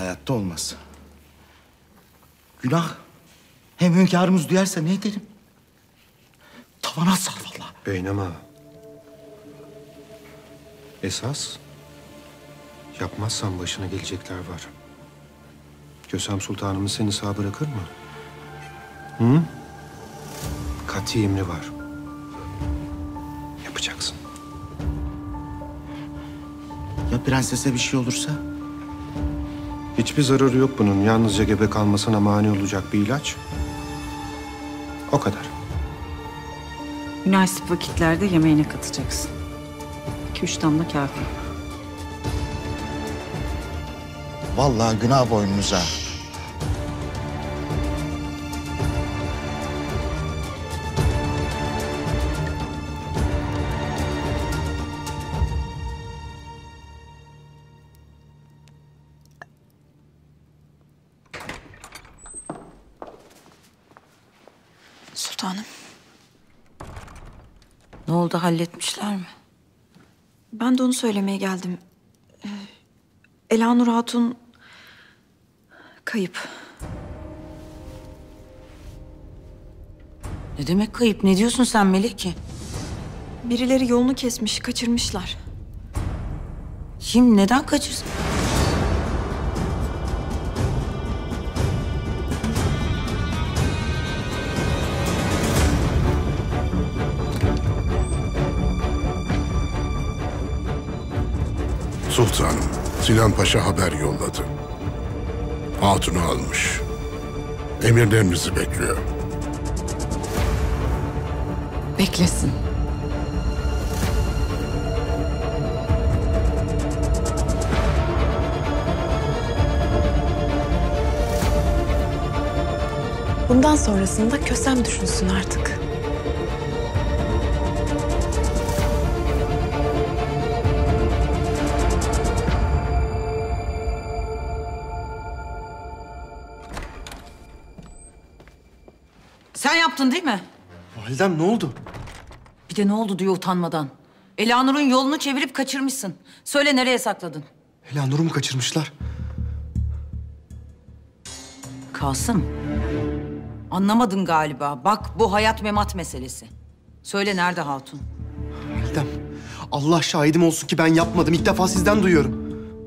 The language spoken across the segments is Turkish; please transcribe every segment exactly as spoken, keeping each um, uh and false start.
Hayatta olmaz. Günah. Hem hünkârımız duyarsa ne ederim? Tavana sar vallahi. Beynama. Esas yapmazsan başına gelecekler var. Kösem Sultanımız seni sağ bırakır mı? Hı? Kati emri var. Yapacaksın. Ya prensese bir şey olursa? Hiçbir zararı yok bunun. Yalnızca gebe kalmasına mani olacak bir ilaç. O kadar. Münasip vakitlerde yemeğine katacaksın. İki üç damla kafi. Vallahi günah boynunuza. Sultanım. Ne oldu, halletmişler mi? Ben de onu söylemeye geldim. Ee, Elanur Hatun kayıp. Ne demek kayıp? Ne diyorsun sen Meleki? Birileri yolunu kesmiş, kaçırmışlar. Kim? Neden kaçırsın? Sultanım, Sinan Paşa haber yolladı. Hatun'u almış. Emirlerinizi bekliyor. Beklesin. Bundan sonrasında Kösem düşünsün artık. Sen yaptın değil mi? Validem ne oldu? Bir de ne oldu diyor utanmadan. Elanur'un yolunu çevirip kaçırmışsın. Söyle, nereye sakladın? Elanur'u mu kaçırmışlar? Kasım. Anlamadın galiba. Bak, bu hayat memat meselesi. Söyle, nerede hatun? Validem, Allah şahidim olsun ki ben yapmadım. İlk defa sizden duyuyorum.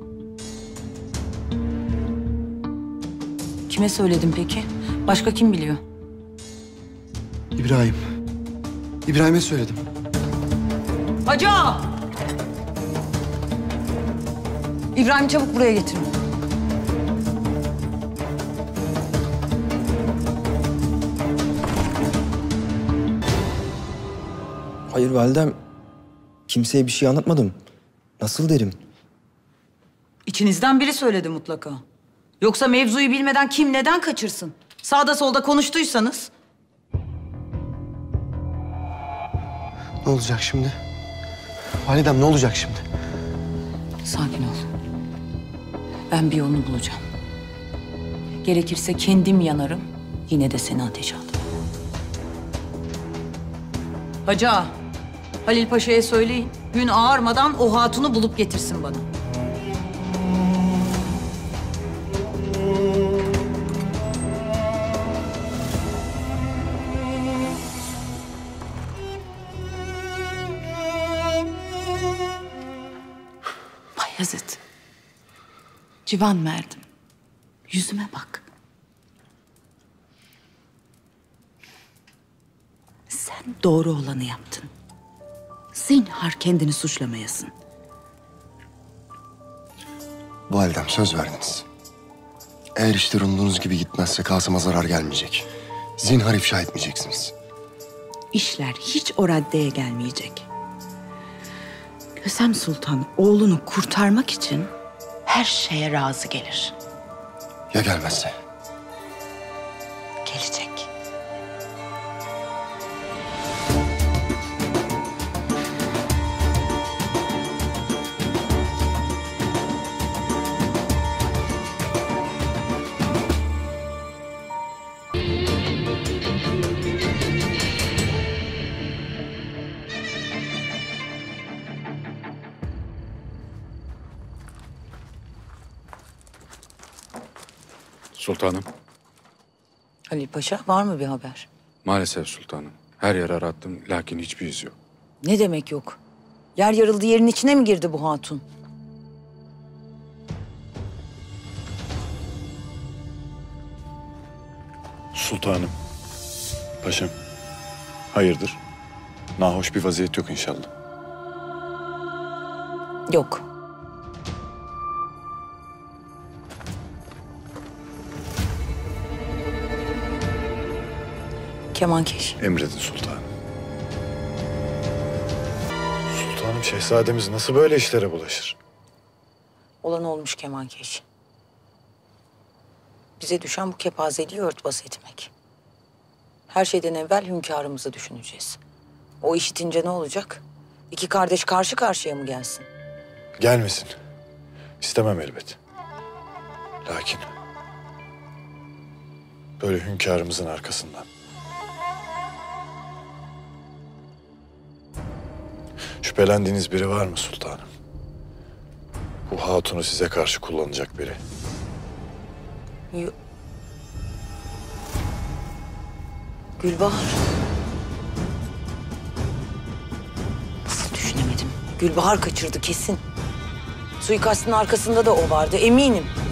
Kime söyledin peki? Başka kim biliyor? İbrahim. İbrahim'e söyledim. Hacı ağa! İbrahim, çabuk buraya getirin. Hayır validem. Kimseye bir şey anlatmadım. Nasıl derim? İçinizden biri söyledi mutlaka. Yoksa mevzuyu bilmeden kim neden kaçırsın? Sağda solda konuştuysanız. Ne olacak şimdi? Validem ne olacak şimdi? Sakin ol. Ben bir yolunu bulacağım. Gerekirse kendim yanarım, yine de seni ateşe atarım. Hacı ağa, Halil Paşa'ya söyleyin. Gün ağarmadan o hatunu bulup getirsin bana. Bayezid. Civan verdim. Yüzüme bak. Sen doğru olanı yaptın. Zinhar kendini suçlamayasın. Validem söz verdiniz. Eğer işler umduğunuz gibi gitmezse Kasım'a zarar gelmeyecek. Zinhar ifşa etmeyeceksiniz. İşler hiç o raddeye gelmeyecek. Kösem Sultan oğlunu kurtarmak için her şeye razı gelir. Ya gelmezse? Gelecek. Sultanım. Halil Paşa, var mı bir haber? Maalesef sultanım. Her yer arattım lakin hiçbir iz yok. Ne demek yok? Yer yarıldı, yerin içine mi girdi bu hatun? Sultanım. Paşam. Hayırdır? Nahoş bir vaziyet yok inşallah. Yok. Kemankeş. Emredin sultanım. Sultanım, şehzademiz nasıl böyle işlere bulaşır? Olan olmuş Kemankeş. Bize düşen bu kepazeliği örtbas etmek. Her şeyden evvel hünkârımızı düşüneceğiz. O işitince ne olacak? İki kardeş karşı karşıya mı gelsin? Gelmesin. İstemem elbet. Lakin böyle hünkârımızın arkasından şüphelendiğiniz biri var mı sultanım? Bu hatunu size karşı kullanacak biri. Yo- Gülbahar. Nasıl düşünemedim? Gülbahar kaçırdı kesin. Suikastın arkasında da o vardı, eminim.